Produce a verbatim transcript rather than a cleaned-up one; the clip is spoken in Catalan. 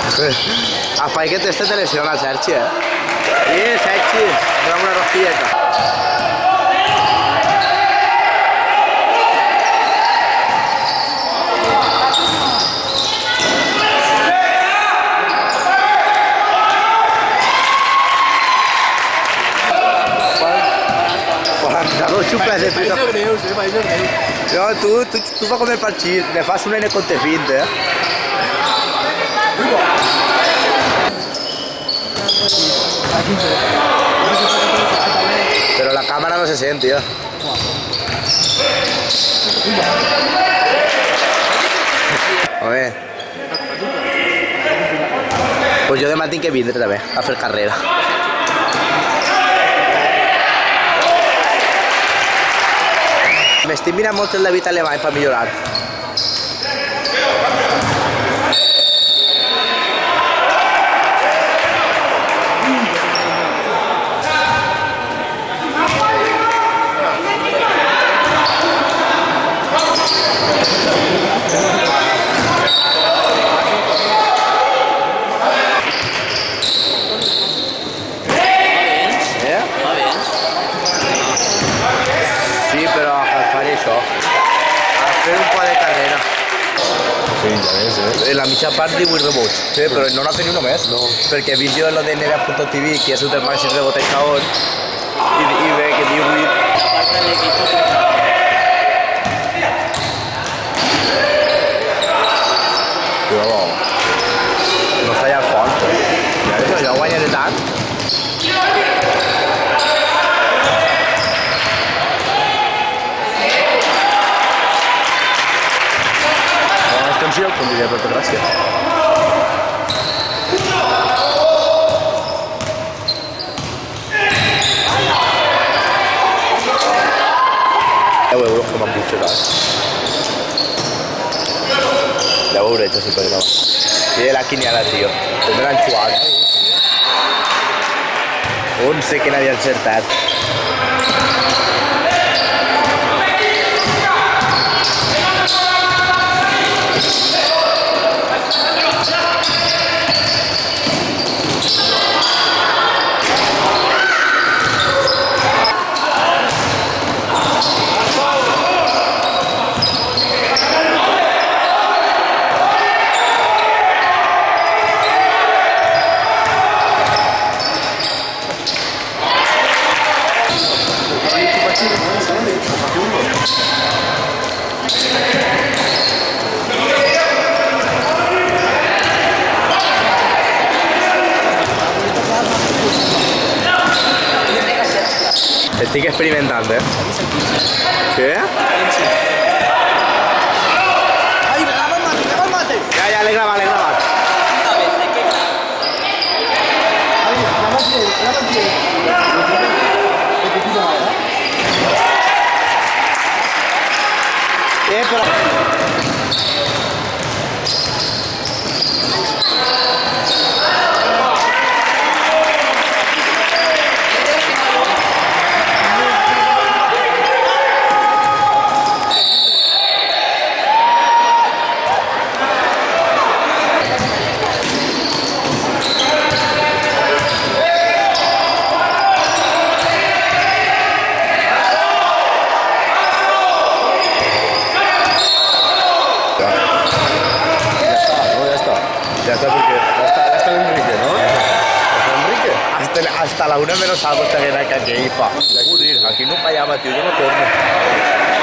Apa que este te lesiona el Sergi, eh? Sí, Sergi, dame una rosquilleta. quaranta-dos xuples de pizza. País greus, eh? País greus. No, tu, tu, tu vas comer pel xip, me fas un N con te vint, eh? Pero la cámara no se siente, tío. A ver. Pues jo demà tinc que vindre també a fer carrera. M'estic mirant molt el David Alemany per millorar. Fer un po' de carrera. Sí, ja ves, eh? En la mitja part divuit rebots. Sí, però no n'ha fet ni només. No. Perquè he vist jo en lo de N B A punto T V, que és un dels màxims rebotejadors, i, i ve que divuit... Però... No està allà al fons. Ja ves, jo guanyaré tant. Atenció, com diria Pepe Gràcia. deu euros que m'han puixat. deu euros, si per gravar. I de la quiniela, tio. Com me l'han xuat. Un sé que n'havia encertat. Estic experimentant, eh? Què? Ai, me grava el mate, grava el mate! Ja, ja, l'he gravat, l'he gravat. Ai, grava el pie, grava el pie. Eh, però... Ya está, porque hasta, hasta Enrique, ¿no? ¿Hasta Enrique? Hasta, hasta la una menos algo está en la calle, pa. Aquí no fallaba, tío, yo no torno.